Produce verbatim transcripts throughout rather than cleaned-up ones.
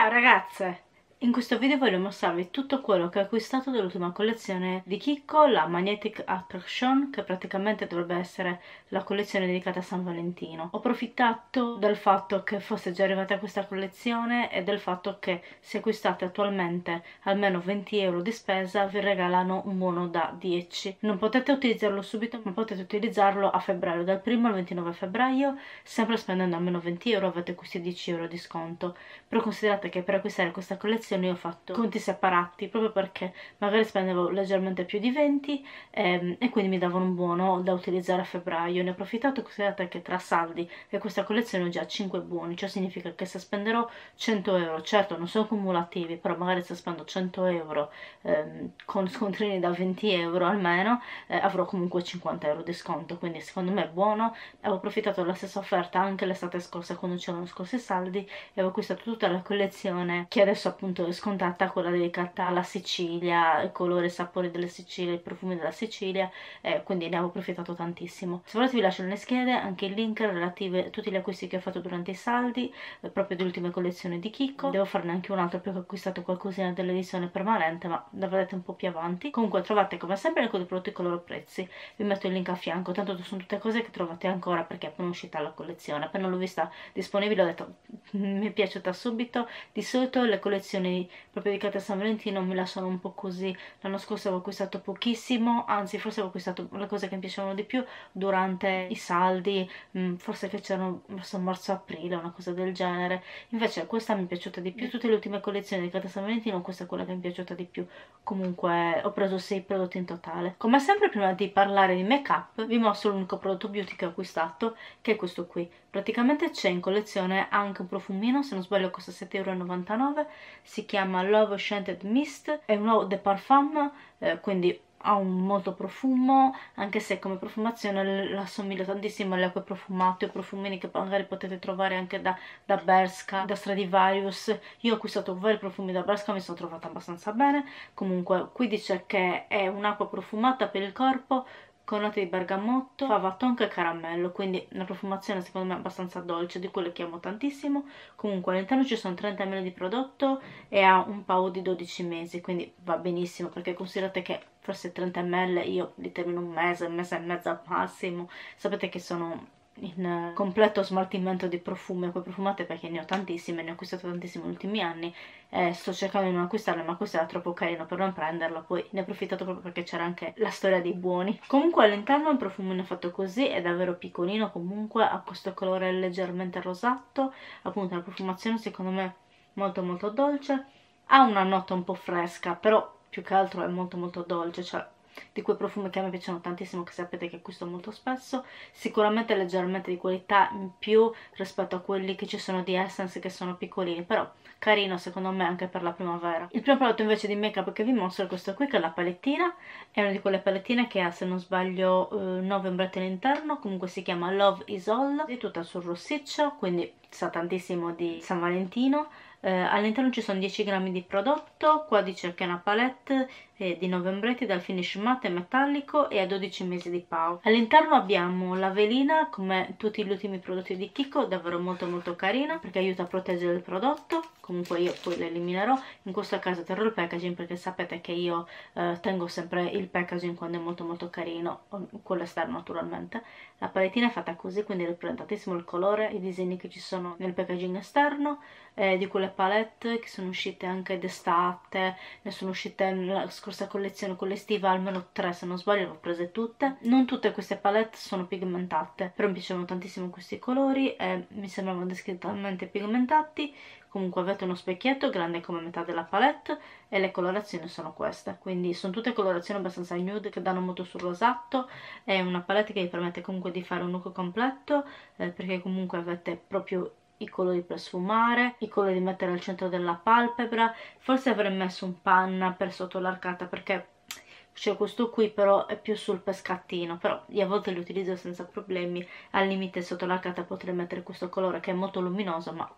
Ciao ragazze! In questo video voglio mostrarvi tutto quello che ho acquistato dell'ultima collezione di Kiko, la Magnetic Attraction, che praticamente dovrebbe essere la collezione dedicata a San Valentino. Ho approfittato del fatto che fosse già arrivata questa collezione e del fatto che se acquistate attualmente almeno venti euro di spesa vi regalano un buono da dieci. Non potete utilizzarlo subito, ma potete utilizzarlo a febbraio, dal primo al ventinove febbraio, sempre spendendo almeno venti euro avete questi dieci euro di sconto. Però considerate che per acquistare questa collezione io ho fatto conti separati proprio perché magari spendevo leggermente più di venti ehm, e quindi mi davano un buono da utilizzare a febbraio. Ne ho approfittato. Considerate che tra saldi e questa collezione ho già cinque buoni, ciò significa che se spenderò cento euro, certo non sono cumulativi, però magari se spendo cento euro ehm, con scontrini da venti euro almeno eh, avrò comunque cinquanta euro di sconto, quindi secondo me è buono. Avevo approfittato della stessa offerta anche l'estate scorsa quando c'erano scorsi saldi e avevo acquistato tutta la collezione che adesso appunto è scontata, quella dedicata alla Sicilia, i colori e sapori della Sicilia, i profumi della Sicilia, eh, quindi ne avevo approfittato tantissimo. Se volete vi lascio nelle schede anche i link relativi a tutti gli acquisti che ho fatto durante i saldi, eh, proprio dell'ultima collezione di Kiko. Devo farne anche un altro perché ho acquistato qualcosina dell'edizione permanente, ma la vedete un po' più avanti. Comunque trovate come sempre il codice prodotti con i loro prezzi, vi metto il link a fianco, tanto sono tutte cose che trovate ancora perché è appena uscita la collezione. Appena l'ho vista disponibile ho detto mi è piaciuta subito. Di solito le collezioni proprio dedicate a San Valentino mi lasciano un po' così. L'anno scorso avevo acquistato pochissimo, anzi forse avevo acquistato le cose che mi piacevano di più durante i saldi, mh, forse che c'erano verso marzo-aprile, una cosa del genere. Invece questa mi è piaciuta di più. Tutte le ultime collezioni dedicate a San Valentino, questa è quella che mi è piaciuta di più. Comunque ho preso sei prodotti in totale. Come sempre, prima di parlare di make up vi mostro l'unico prodotto beauty che ho acquistato, che è questo qui. Praticamente c'è in collezione anche un profumino, se non sbaglio costa sette e novantanove euro, si chiama Love Scented Mist, è un eau de parfum, eh, quindi ha un molto profumo, anche se come profumazione l'assomiglia tantissimo alle acque profumate o profumini che magari potete trovare anche da, da Bershka, da Stradivarius. Io ho acquistato vari profumi da Bershka, mi sono trovata abbastanza bene. Comunque qui dice che è un'acqua profumata per il corpo con note di bergamotto, fava tonka e caramello, quindi una profumazione secondo me abbastanza dolce, di quelle che amo tantissimo. Comunque all'interno ci sono trenta millilitri di prodotto e ha un paio di dodici mesi, quindi va benissimo, perché considerate che forse trenta millilitri io li termino un mese, un mese e mezzo al massimo. Sapete che sono in completo smaltimento di profumi, acque profumate, perché ne ho tantissime, ne ho acquistato tantissime negli ultimi anni e sto cercando di non acquistarle, ma questo era troppo carino per non prenderlo. Poi ne ho approfittato proprio perché c'era anche la storia dei buoni. Comunque all'interno il profumino è fatto così, è davvero piccolino, comunque ha questo colore leggermente rosato, appunto la profumazione secondo me molto molto dolce, ha una nota un po' fresca, però più che altro è molto molto dolce, cioè di quei profumi che a me piacciono tantissimo, che sapete che acquisto molto spesso. Sicuramente leggermente di qualità in più rispetto a quelli che ci sono di Essence, che sono piccolini, però carino secondo me anche per la primavera. Il primo prodotto invece di make up che vi mostro è questo qui, che è la palettina. È una di quelle palettine che ha, se non sbaglio, nove ombretti all'interno. Comunque si chiama Love Is All, è tutta sul rossiccio, quindi sa tantissimo di San Valentino. Eh, all'interno ci sono dieci grammi di prodotto. Qua dice che è una palette eh, di nove ombretti dal finish matte e metallico e a dodici mesi di pau. All'interno abbiamo la velina, come tutti gli ultimi prodotti di Kiko, davvero molto molto carina perché aiuta a proteggere il prodotto. Comunque io poi le eliminerò, in questo caso terrò il packaging perché sapete che io eh, tengo sempre il packaging quando è molto molto carino, quello esterno naturalmente. La palettina è fatta così, quindi riprende tantissimo il colore, i disegni che ci sono nel packaging esterno, eh, di quelle palette che sono uscite anche d'estate, ne sono uscite nella scorsa collezione con l'estiva almeno tre, se non sbaglio le ho prese tutte. Non tutte queste palette sono pigmentate, però mi piacevano tantissimo questi colori e mi sembravano descritti talmente pigmentati. Comunque avete uno specchietto grande come metà della palette e le colorazioni sono queste, quindi sono tutte colorazioni abbastanza nude che danno molto sul rosato. È una palette che vi permette comunque di fare un look completo, eh, perché comunque avete proprio i colori per sfumare, i colori di mettere al centro della palpebra. Forse avrei messo un panna per sotto l'arcata perché c'è questo qui, però è più sul pescattino, però io a volte li utilizzo senza problemi. Al limite sotto l'arcata potrei mettere questo colore che è molto luminoso, ma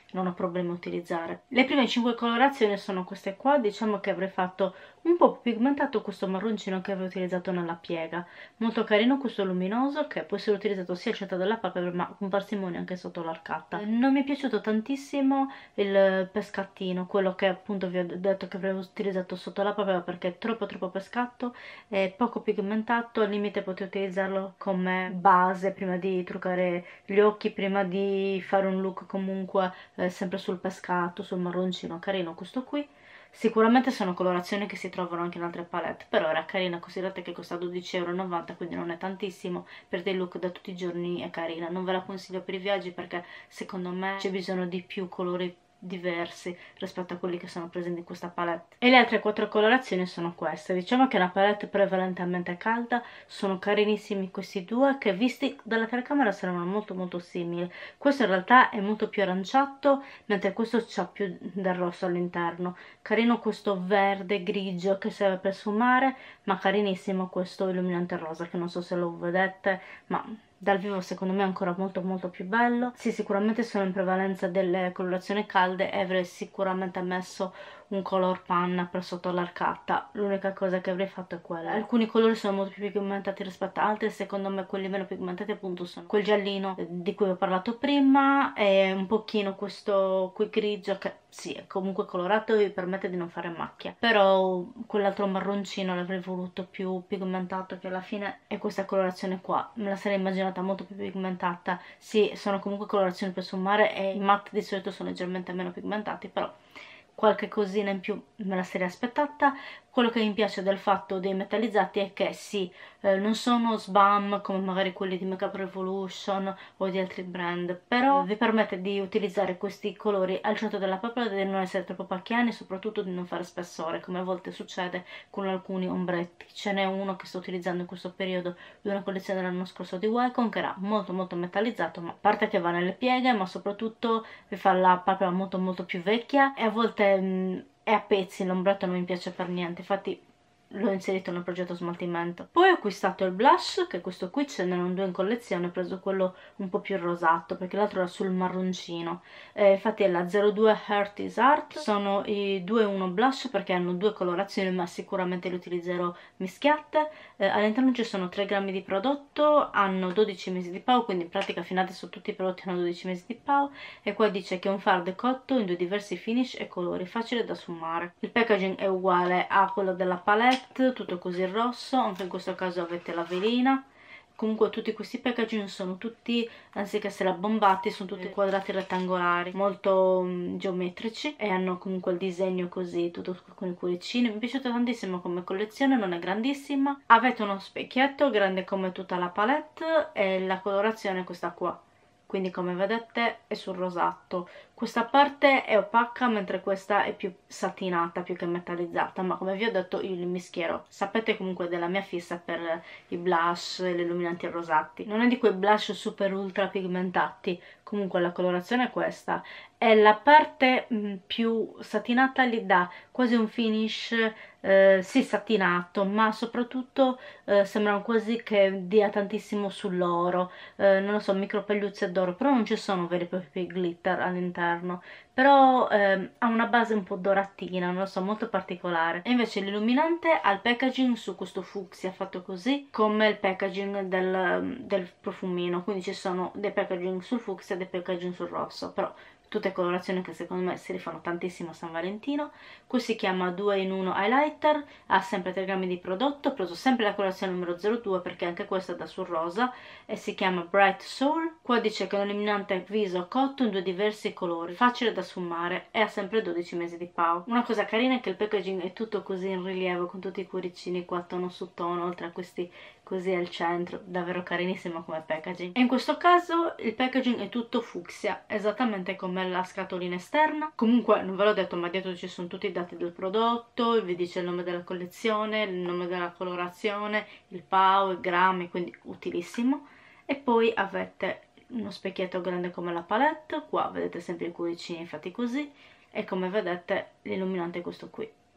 non ho problemi a utilizzare. Le prime cinque colorazioni sono queste qua, diciamo che avrei fatto un po' più pigmentato questo marroncino che avevo utilizzato nella piega, molto carino questo luminoso che può essere utilizzato sia al centro della palpebra ma con parsimonia anche sotto l'arcata. Non mi è piaciuto tantissimo il pescattino, quello che appunto vi ho detto che avrei utilizzato sotto la palpebra perché è troppo troppo pescato, è poco pigmentato, al limite potete utilizzarlo come base prima di truccare gli occhi, prima di fare un look comunque eh, sempre sul pescato, sul marroncino, carino questo qui. Sicuramente sono colorazioni che si trovano anche in altre palette, però era carina, considerate che costa dodici e novanta euro, quindi non è tantissimo, per dei look da tutti i giorni è carina. Non ve la consiglio per i viaggi perché secondo me c'è bisogno di più colori diversi rispetto a quelli che sono presenti in questa palette. E le altre quattro colorazioni sono queste. Diciamo che è una palette prevalentemente calda, sono carinissimi questi due che visti dalla telecamera sembrano molto molto simili. Questo in realtà è molto più aranciato, mentre questo c'ha più del rosso all'interno. Carino questo verde grigio che serve per sfumare, ma carinissimo questo illuminante rosa che non so se lo vedete, ma dal vivo secondo me è ancora molto molto più bello. Sì, sicuramente sono in prevalenza delle colorazioni calde e avrei sicuramente messo un color panna per sotto l'arcata. L'unica cosa che avrei fatto è quella. Alcuni colori sono molto più pigmentati rispetto a altri, secondo me quelli meno pigmentati appunto sono quel giallino di cui ho parlato prima e un pochino questo qui grigio che sì è comunque colorato e vi permette di non fare macchia, però quell'altro marroncino l'avrei voluto più pigmentato, che alla fine è questa colorazione qua, me la sarei immaginata molto più pigmentata. Sì, sono comunque colorazioni per sfumare e i matte di solito sono leggermente meno pigmentati, però qualche cosina in più me la sarei aspettata. Quello che mi piace del fatto dei metallizzati è che sì, eh, non sono sbam come magari quelli di Makeup Revolution o di altri brand, però vi permette di utilizzare questi colori al centro della palpebra, di non essere troppo pacchiani e soprattutto di non fare spessore, come a volte succede con alcuni ombretti. Ce n'è uno che sto utilizzando in questo periodo di una collezione dell'anno scorso di Wycon che era molto molto metallizzato, ma a parte che va nelle pieghe, ma soprattutto vi fa la palpebra molto molto più vecchia e a volte mh, è a pezzi, l'ombretto non mi piace per niente, infatti l'ho inserito nel progetto smaltimento. Poi ho acquistato il blush, che questo qui ce n'erano due in collezione, ho preso quello un po' più rosato perché l'altro era sul marroncino, eh, infatti è la zero due Heart is Art. Sono i due in uno blush perché hanno due colorazioni ma sicuramente li utilizzerò mischiate. Eh, all'interno ci sono tre grammi di prodotto, hanno dodici mesi di P A O, quindi in pratica fino adesso tutti i prodotti hanno dodici mesi di P A O, e qua dice che è un fard cotto in due diversi finish e colori, facile da sfumare. Il packaging è uguale a quello della palette, tutto così rosso, anche in questo caso avete la velina. Comunque tutti questi packaging sono tutti, anziché essere abbombati, sono tutti quadrati rettangolari, molto um, geometrici, e hanno comunque il disegno così, tutto con i cuoricini. Mi è piaciuta tantissimo come collezione, non è grandissima. Avete uno specchietto grande come tutta la palette e la colorazione è questa qua. Quindi come vedete è sul rosato. Questa parte è opaca mentre questa è più satinata, più che metallizzata, ma come vi ho detto io li mischierò. Sapete comunque della mia fissa per i blush e gli illuminanti rosati. Non è di quei blush super ultra pigmentati, comunque la colorazione è questa. E la parte mh, più satinata gli dà quasi un finish eh, sì satinato, ma soprattutto eh, sembrano quasi che dia tantissimo sull'oro, eh, non lo so, micro pellucce d'oro, però non ci sono veri e propri glitter all'interno, però eh, ha una base un po' doratina, non lo so, molto particolare. E invece l'illuminante ha il packaging su questo fucsia fatto così, come il packaging del, del profumino, quindi ci sono dei packaging sul fucsia e dei packaging sul rosso, però tutte colorazioni che secondo me si rifanno tantissimo a San Valentino. Questo si chiama due in uno highlighter, ha sempre tre grammi di prodotto, ho preso sempre la colorazione numero zero due perché anche questa è da sul rosa e si chiama Bright Soul. Qua dice che è un illuminante viso cotto in due diversi colori, facile da sfumare e ha sempre dodici mesi di P A O. Una cosa carina è che il packaging è tutto così in rilievo con tutti i cuoricini qua tono su tono, oltre a questi così al centro, davvero carinissimo come packaging. E in questo caso il packaging è tutto fucsia, esattamente come la scatolina esterna. Comunque non ve l'ho detto, ma dietro ci sono tutti i dati del prodotto, vi dice il nome della collezione, il nome della colorazione, il P A O, i grammi, quindi utilissimo. E poi avete uno specchietto grande come la palette, qua vedete sempre i cuoricini fatti così, e come vedete l'illuminante è questo qui.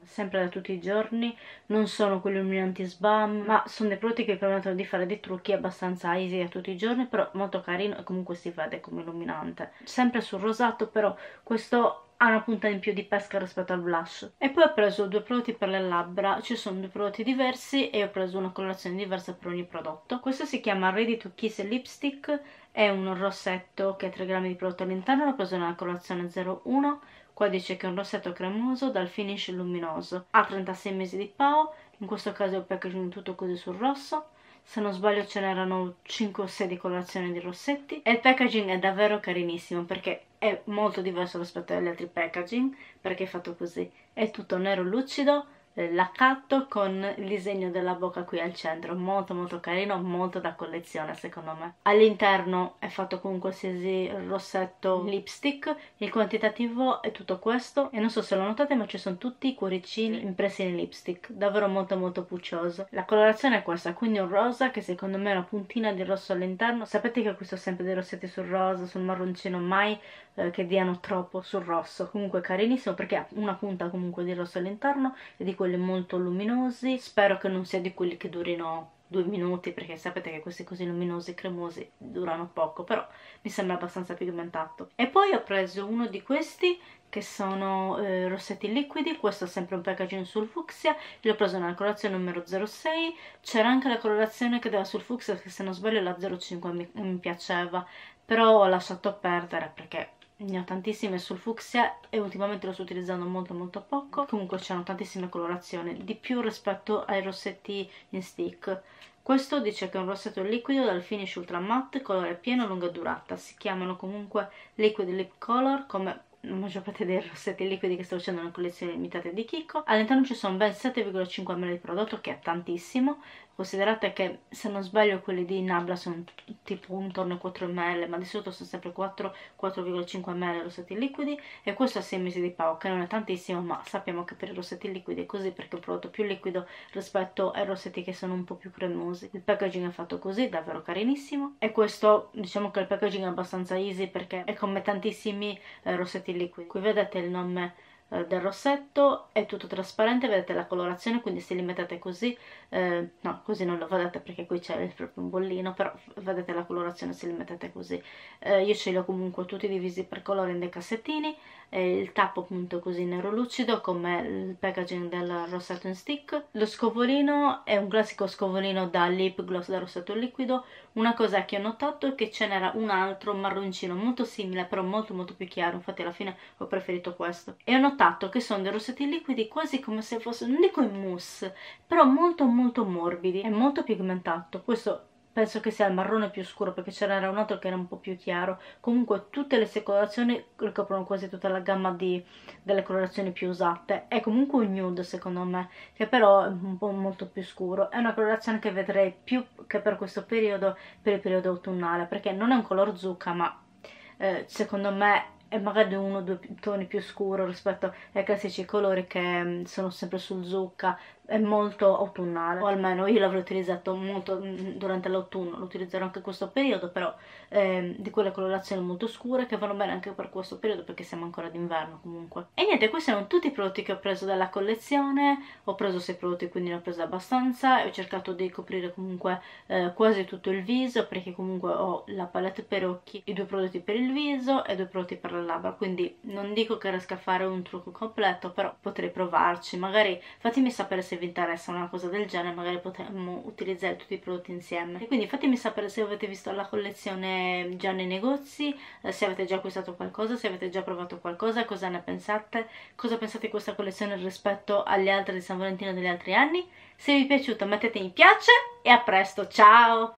sempre da tutti i giorni, non sono quelli illuminanti sbam, ma sono dei prodotti che permettono di fare dei trucchi abbastanza easy da tutti i giorni, però molto carino e comunque si vede come illuminante. Sempre sul rosato, però questo ha una punta in più di pesca rispetto al blush. E poi ho preso due prodotti per le labbra, ci sono due prodotti diversi e ho preso una colorazione diversa per ogni prodotto. Questo si chiama Ready to Kiss Lipstick, è un rossetto che ha tre grammi di prodotto all'interno, l'ho preso nella colorazione zero uno. Qua dice che è un rossetto cremoso dal finish luminoso, ha trentasei mesi di P A O, in questo caso il packaging tutto così sul rosso, se non sbaglio ce n'erano cinque o sei di colorazioni di rossetti e il packaging è davvero carinissimo perché è molto diverso rispetto agli altri packaging, perché è fatto così, è tutto nero lucido, laccato con il disegno della bocca qui al centro, molto molto carino, molto da collezione secondo me. All'interno è fatto con un qualsiasi rossetto lipstick, il quantitativo è tutto questo e non so se lo notate ma ci sono tutti i cuoricini impressi nel lipstick, davvero molto molto puccioso. La colorazione è questa, quindi un rosa che secondo me è una puntina di rosso all'interno. Sapete che acquisto sempre dei rossetti sul rosa, sul marroncino, mai eh, che diano troppo sul rosso. Comunque carinissimo perché ha una punta comunque di rosso all'interno e di quelli molto luminosi. Spero che non sia di quelli che durino due minuti perché sapete che questi così luminosi e cremosi durano poco, però mi sembra abbastanza pigmentato. E poi ho preso uno di questi che sono eh, rossetti liquidi, questo è sempre un packaging sul fucsia, l'ho preso nella colorazione numero zero sei, c'era anche la colorazione che dava sul fucsia che se non sbaglio la zero cinque mi, mi piaceva, però ho lasciato perdere perché ne ho tantissime sul fucsia e ultimamente lo sto utilizzando molto molto poco. Comunque c'erano tantissime colorazioni, di più rispetto ai rossetti in stick. Questo dice che è un rossetto liquido dal finish ultra matte, colore pieno, lunga durata. Si chiamano comunque liquid lip color, come la maggior parte dei rossetti liquidi che sto facendo nelle collezioni limitate di Kiko. All'interno ci sono ben sette virgola cinque millilitri di prodotto, che è tantissimo. Considerate che se non sbaglio quelli di Nabla sono tipo intorno ai quattro millilitri, ma di solito sono sempre quattro virgola cinque millilitri rossetti liquidi, e questo ha sei mesi di P A O, che non è tantissimo, ma sappiamo che per i rossetti liquidi è così perché è un prodotto più liquido rispetto ai rossetti che sono un po' più cremosi. Il packaging è fatto così, davvero carinissimo, e questo diciamo che il packaging è abbastanza easy perché è come tantissimi eh, rossetti liquidi. Qui vedete il nome del rossetto, è tutto trasparente, vedete la colorazione, quindi se li mettete così, eh, no così non lo vedete perché qui c'è proprio un bollino, però vedete la colorazione se li mettete così. Eh, io ce li ho comunque tutti divisi per colore in dei cassettini, eh, il tappo appunto così nero lucido come il packaging del rossetto in stick. Lo scovolino è un classico scovolino da lip gloss da rossetto liquido. Una cosa che ho notato è che ce n'era un altro marroncino molto simile però molto molto più chiaro, infatti alla fine ho preferito questo, e ho notato che sono dei rossetti liquidi quasi come se fossero, non dico in mousse, però molto molto morbidi e molto pigmentato. Questo penso che sia il marrone più scuro perché ce n'era un altro che era un po' più chiaro. Comunque tutte le sue colorazioni ricoprono quasi tutta la gamma di, delle colorazioni più usate. È comunque un nude secondo me, che però è un po' molto più scuro. È una colorazione che vedrei più che per questo periodo, per il periodo autunnale, perché non è un color zucca, ma eh, secondo me è magari uno o due toni più scuro rispetto ai classici colori che mh, sono sempre sul zucca. È molto autunnale, o almeno io l'avrò utilizzato molto mh, durante l'autunno, lo utilizzerò anche in questo periodo, però ehm, di quelle colorazioni molto scure che vanno bene anche per questo periodo perché siamo ancora d'inverno comunque. E niente, questi sono tutti i prodotti che ho preso dalla collezione. Ho preso sei prodotti, quindi ne ho preso abbastanza e ho cercato di coprire comunque eh, quasi tutto il viso, perché comunque ho la palette per occhi, i due prodotti per il viso e due prodotti per le labbra, quindi non dico che riesca a fare un trucco completo, però potrei provarci. Magari fatemi sapere se vi interessa una cosa del genere, magari potremmo utilizzare tutti i prodotti insieme. E quindi fatemi sapere se avete visto la collezione già nei negozi, eh, se avete già acquistato qualcosa, se avete già provato qualcosa, cosa ne pensate, cosa pensate di questa collezione rispetto agli altri di San Valentino degli altri anni. Se vi è piaciuto mettete mi piace e a presto, ciao!